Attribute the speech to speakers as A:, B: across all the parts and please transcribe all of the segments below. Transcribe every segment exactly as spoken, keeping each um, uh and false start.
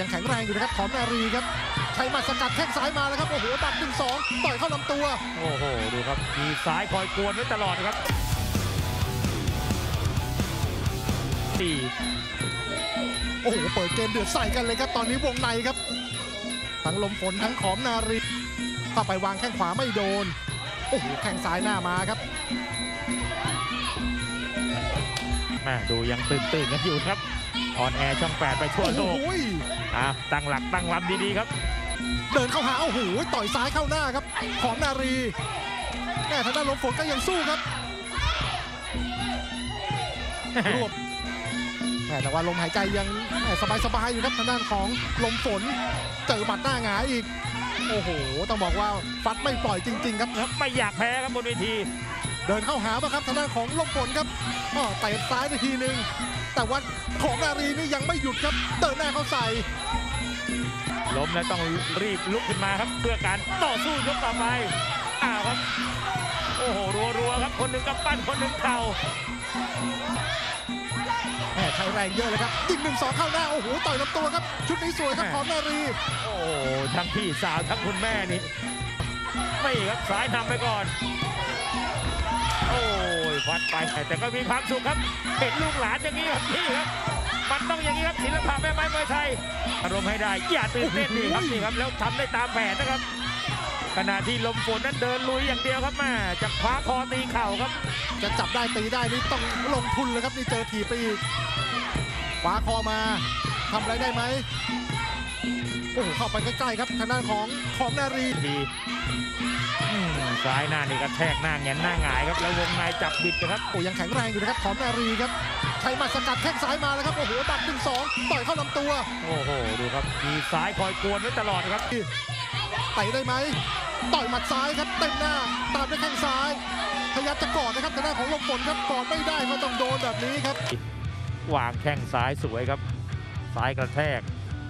A: ยังแข็งแรงอยู่นะครับขอมนารีครับใช้หมัดสกัดแข้งซ้ายมาแล้วครับโอ้โหบัดหนึ่งสองต่อยเข้าลำตัว
B: โอ้โหดูครับมีซ้ายคอยกวนไว้ตลอดครับตี
A: โอ้โหเปิดเกมเดือดใส่กันเลยครับตอนนี้วงในครับทั้งลมฝนทั้งขอมนารีเข้าไปวางแข้งขวาไม่โดนโอ้โหแข้งซ้ายหน้ามาครับ
B: แม่ดูยังตื่นตื่นกันอยู่ครับออนแอร์ช่องแปดไปทั่วโลกอ่ะตั้งหลักตั้งลำดีๆครับ
A: เดินเข้าหาโอ้โหต่อยซ้ายเข้าหน้าครับขอมนารีแม่ทางด้านลมฝนก็ยังสู้ครับรวบแต่ว่าลมหายใจยังสบายๆอยู่ครับทางด้านของลมฝนเจอหมัดหน้าหงายอีกโอ้โหต้องบอกว่าฟัดไม่ปล่อยจริงๆครับ
B: ไม่อยากแพ้ครับบนเวที
A: เดินเข้าหาบ้างครับทางด้านของลมฝนครับอ๋อเตะซ้ายไปทีนึงแต่ว่าของนารีนี่ยังไม่หยุดครับเดินหน้าเข้าใส่
B: ล้มแล้วต้องรีบลุกขึ้นมาครับเพื่อการต่อสู้ยกต่อไปอ้าวครับโอ้โหรัวๆครับคนหนึ่งกำปั้นคนหนึ่งเข่า
A: แหมใช้แรงเยอะเลยครับยิงหนึ่งสองเข้าหน้าโอ้โหต่อยลำตัวครับชุดนี้สวยครับของนารี
B: โอ้โหทั้งพี่สาวทั้งคุณแม่นี่ไม่ครับสายนำไปก่อนโอ้ยพัดไปแต่ก็มีความสุขครับเห็นลูกหลานอย่างนี้ครับพี่ครับมันต้องอย่างนี้ครับศิลปะแม่ไม้มวยไทยอารมณ์ให้ได้อย่าตื่นเต้นนี่ครับนี่ครับแล้วทำได้ตามแผนนะครับขณะที่ลมฝนนั้นเดินลุยอย่างเดียวครับแม่จะคว้าคอตีเข่าครับ
A: จะจับได้ตีได้นี่ต้องลงทุนเลยครับนี่เจอถีบไปอีกคว้าคอมาทำอะไรได้ไหมโอ้โหเข้าไปใกล้ๆครับทางด้านของของนารี
B: ทีซ้ายหน้านี่กระแทกหน้าแงนหน้าหงายครับแล้ววงในจับบิดนะครับ
A: โอ้ยังแข็งแรงอยู่นะครับของนารีครับใช้หมัดสกัดแข้งซ้ายมาแล้วครับโอ้โหบัดหนึ่งสองต่อยเข้าลำตัว
B: โอ้โหดูครับมีซ้ายคอยกวนไว้ตลอดครับ
A: เตะได้ไหมต่อยหมัดซ้ายครับเต็มหน้าตามด้วยแข้งซ้ายพยายามจะกอดนะครับทางด้านของลมฝนครับกอดไม่ได้ก็ต้องโดนแบบนี้ครับ
B: วางแข้งซ้ายสวยครับซ้ายกระแทก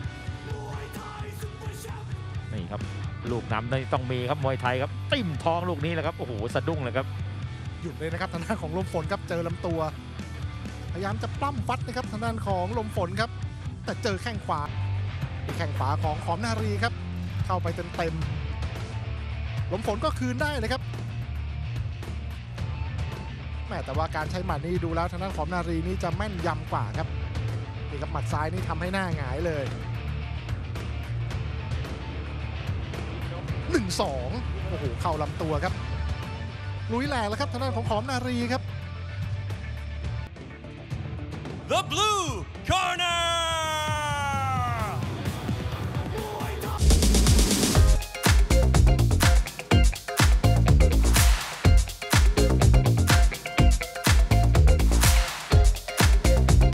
B: นี่ครับลูกน้ำนี่ต้องมีครับมวยไทยครับติ่มท้องลูกนี้แหละครับโอ้โหสะดุ้งเลยครับ
A: หยุดเลยนะครับทางด้านของลมฝนครับเจอลำตัวพยายามจะปล้ำฟัดนะครับทางด้านของลมฝนครับแต่เจอแข้งขวาแข้งขวาของขอมนารีครับเข้าไปเต็มๆลมฝนก็คืนได้เลยครับแม้แต่ว่าการใช้หมัดนี้ดูแล้วทางด้านขอมนารีนี่จะแม่นยำกว่าครับนี่ครับหมัดซ้ายนี่ทำให้หน้าหงายเลยหนึ่งสองโอ้โหเข้าลำตัวครับลุยแหลกแล้วครับทางด้านของขอมนารีครับ
C: The Blue